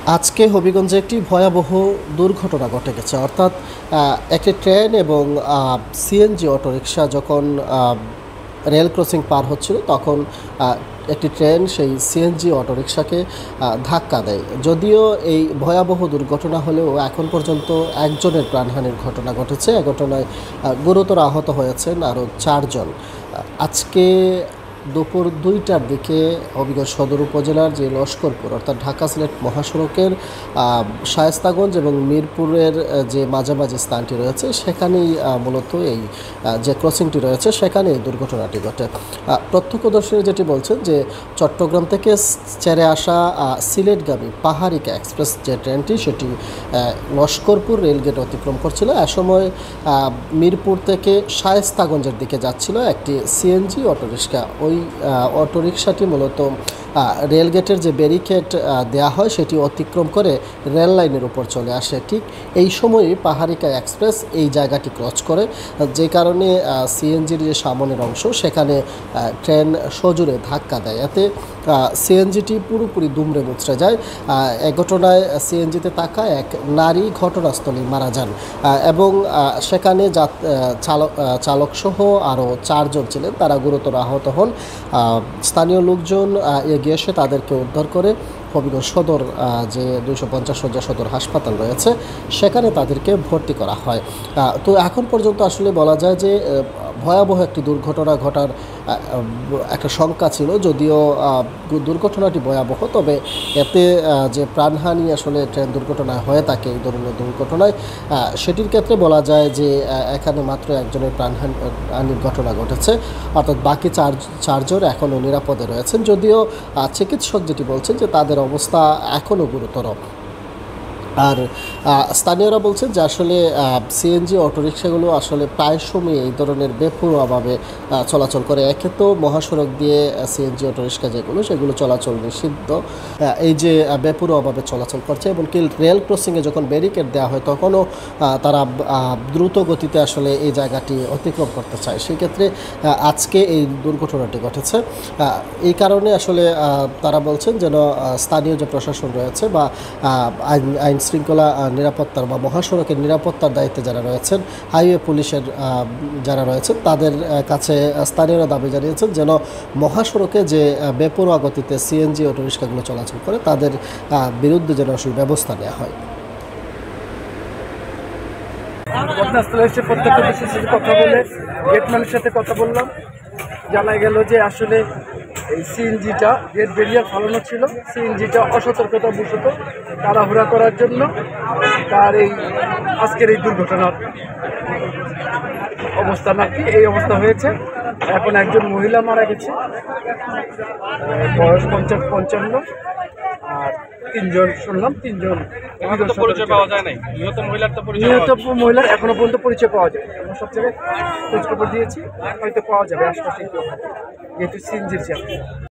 আজকে হবিগঞ্জে একটি ভয়াবহ দুর্ঘটনা ঘটে গেছে। অর্থাৎ একটি ট্রেন এবং সিএনজি অটোরিকশা যখন রেল ক্রসিং পার হচ্ছিল তখন একটি ট্রেন সেই সিএনজি অটোরিকশাকে ধাক্কা দেয়। যদিও এই ভয়াবহ দুর্ঘটনা হলেও এখন পর্যন্ত একজনের প্রাণহানির ঘটনা ঘটেছে। এ ঘটনায় গুরুতর আহত হয়েছেন আরও 4 জন। আজকে দুপুর 2টার দিকে হবিগঞ্জ সদর উপজেলার যে লস্করপুর অর্থাৎ ঢাকা সিলেট মহাসড়কের শায়েস্তাগঞ্জ এবং মিরপুরের যে মাঝামাঝি স্থানটি রয়েছে সেখানেই মূলত এই যে ক্রসিংটি রয়েছে সেখানে এই দুর্ঘটনাটি ঘটে। প্রত্যক্ষদর্শীরা যেটি বলছেন যে চট্টগ্রাম থেকে ছেড়ে আসা সিলেটগামী পাহাড়িকা এক্সপ্রেস যে ট্রেনটি সেটি লস্করপুর রেলগেট অতিক্রম করছিল। এ সময় মিরপুর থেকে শায়েস্তাগঞ্জের দিকে যাচ্ছিল একটি সিএনজি অটোরিকশা। ওই অটোরিকশাটি মূলত রেলগেটের যে ব্যারিকেড দেওয়া হয় সেটি অতিক্রম করে রেল লাইনের উপর চলে আসে। ঠিক এই সময়ই পাহাড়িকা এক্সপ্রেস এই জায়গাটি ক্রস করে, যে কারণে সিএনজির যে সামনের অংশ সেখানে ট্রেন সজোরে ধাক্কা দেয়। এতে সিএনজিটি পুরোপুরি দুমড়ে মুচড়ে যায়। এ ঘটনায় সিএনজিতে থাকা এক নারী ঘটনাস্থলে মারা যান এবং সেখানে চালকসহ আরও 4 জন ছিলেন, তারা গুরুতর আহত হন। স্থানীয় লোকজন এগিয়ে এসে তাদেরকে উদ্ধার করে হবিগঞ্জ সদর যে 250 শয্যা সদর হাসপাতাল রয়েছে সেখানে তাদেরকে ভর্তি করা হয়। তো এখন পর্যন্ত আসলে বলা যায় যে ভয়াবহ একটি দুর্ঘটনা ঘটার একটা শঙ্কা ছিল। যদিও দুর্ঘটনাটি ভয়াবহ, তবে এতে যে প্রাণহানি আসলে ট্রেন দুর্ঘটনায় হয়ে থাকে এই ধরনের দুর্ঘটনায়, সেটির ক্ষেত্রে বলা যায় যে এখানে মাত্র একজনের প্রাণহানির ঘটনা ঘটেছে। অর্থাৎ বাকি চারজন এখনও নিরাপদে রয়েছেন, যদিও চিকিৎসক যেটি বলছেন যে তাদের অবস্থা এখনও গুরুতর। আর স্থানীয়রা বলছেন যে আসলে সিএনজি অটোরিকশাগুলো আসলে প্রায় সময় এই ধরনের বেপরোয়াভাবে চলাচল করে। একে তো মহাসড়ক দিয়ে সিএনজি অটোরিকশা যেগুলো সেগুলো চলাচল নিষিদ্ধ, এই যে বেপরোয়াভাবে চলাচল করছে, এমনকি রেল ক্রসিংয়ে যখন ব্যারিকেড দেওয়া হয় তখনও তারা দ্রুত গতিতে আসলে এই জায়গাটি অতিক্রম করতে চায়। সেক্ষেত্রে আজকে এই দুর্ঘটনাটি ঘটেছে। এই কারণে আসলে তারা বলছেন যেন স্থানীয় যে প্রশাসন রয়েছে বা আইন শৃঙ্খলা নিরাপত্তার বা মহাসড়কের নিরাপত্তার দায়িত্বে যারা রয়েছেন, হাইওয়ে পুলিশের যারা রয়েছেন, তাদের কাছে স্থানীয়রা দাবি জানিয়েছেন যেন মহাসড়কে যে বেপরোয়া গতিতে সিএনজি অটোরিকশাগুলো চলাচল করে তাদের বিরুদ্ধে যেন আসলে ব্যবস্থা নেওয়া হয়। ঘটনাস্থলে এসে প্রত্যক্ষদর্শীর সাথে কথা বলে গেটম্যানের সাথে কথা বললাম। জানা গেল যে আসলে এই সিএনজিটা গেট ব্যারিয়ার ফালানো ছিল, সিএনজিটা অসতর্কতাবশত তাড়াহুড়া করার জন্য তার এই আজকের এই দুর্ঘটনার অবস্থা নাকি এই অবস্থা হয়েছে। এখন একজন মহিলা মারা গেছে, বয়স 55, আর 3 জন শুনলাম, 3 জন পরিচয় পাওয়া যায় নাই। নিহত মহিলার এখনো পর্যন্ত পরিচয় পাওয়া যায়। আমরা সব জায়গায় খোঁজ খবর দিয়েছি, হয়তো পাওয়া যাবে আশপাশে, যেহেতু সিএনজির চাপ।